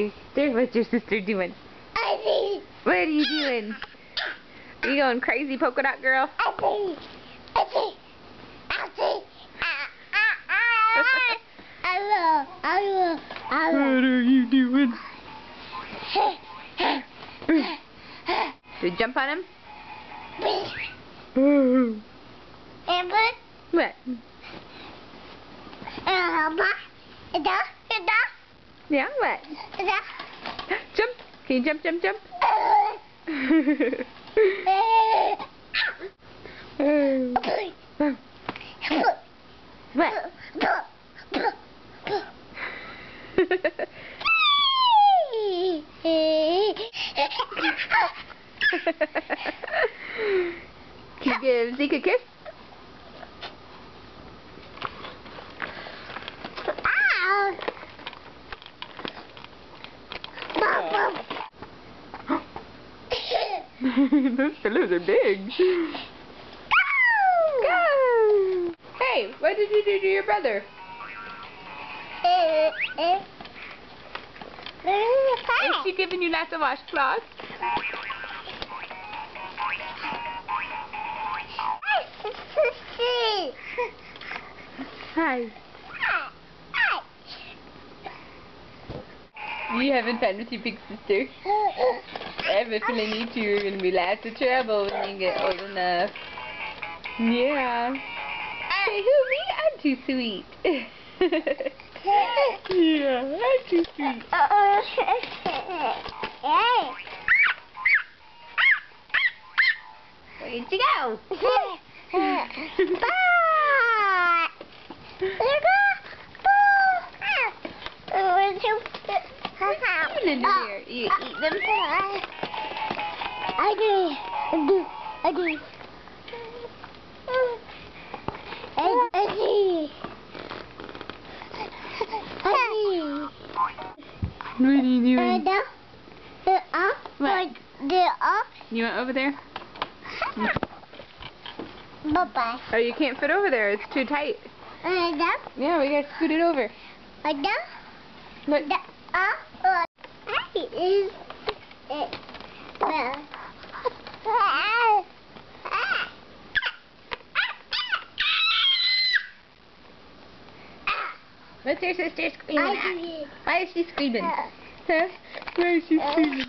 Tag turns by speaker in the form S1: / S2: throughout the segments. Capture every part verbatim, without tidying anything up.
S1: your sister? What's your sister doing? What are you doing? Are you going crazy, polka dot girl? What are you doing? Did you jump on him? What? Yeah, what? Jump! Can you jump, jump, jump? What? Can you give Zeke a kiss? Those pillows are big. Go! Go! Hey, what did you do to your brother? Is she giving you lots of washcloths? Hi. You having fun with your big sister? I have a feeling you two are going to be lots of trouble when you get old enough. Yeah. Say, who, me? I'm too sweet. Yeah, I'm too sweet. Where'd you go? In here. You eat them?
S2: I do. I do. I do. I do.
S1: What are you doing?
S2: What?
S1: You went over there?
S2: Bye-bye.
S1: Oh, you can't fit over there. It's too tight. Yeah, we gotta scoot it over. Look.
S2: Is it?
S1: What's your sister screaming at? Why is she screaming?
S2: Uh,
S1: Huh? Why is she screaming?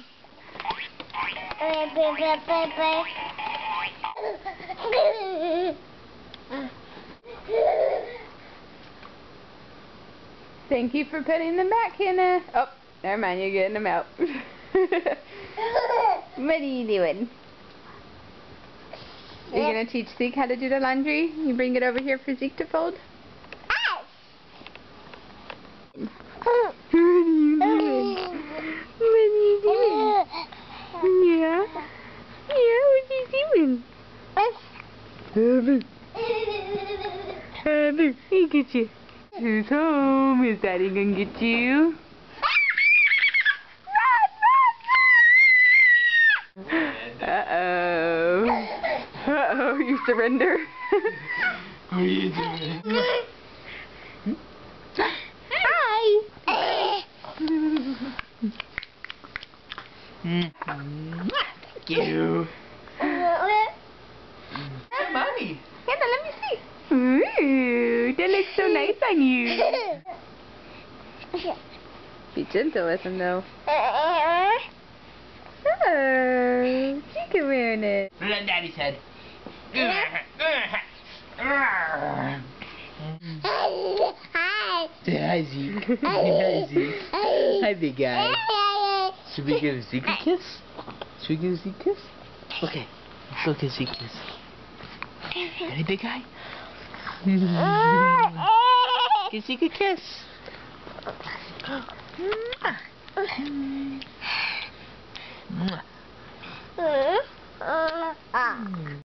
S1: Thank you for putting them back in a... Oh, never mind, you're getting them out. What are you doing? Are you going to teach Zeke how to do the laundry? You bring it over here for Zeke to fold? What are you doing? What are you doing? Yeah? Yeah, what are you doing? Heather. Heather, he get you. Who's home? Is Daddy gonna get you? Uh-oh. Uh-oh, you surrender?
S3: What are you doing?
S1: Hi!
S3: Thank you. Hey, Mommy.
S1: Hannah, let me see. Ooh, that looks so nice on you. Be gentle with him, though. Oh, she can wear it.
S3: Put it on Daddy's head.
S2: Hi.
S3: Say hi, Zeke. Hi, Zeke. Hi, big guy. Should we give Zeke a kiss? Should we give Zeke a kiss? Okay. Let's go give Zeke a kiss. Ready, big guy? Give Zeke a kiss. Mwah. Mwah.